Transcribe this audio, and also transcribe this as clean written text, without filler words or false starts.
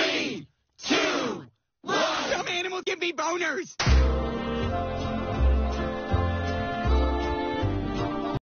3, 2, 1. Some animals give me boners.